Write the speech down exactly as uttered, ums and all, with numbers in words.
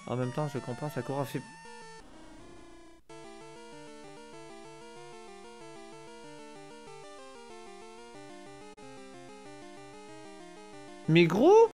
En même temps, je comprends, Sakura fait... Mais gros!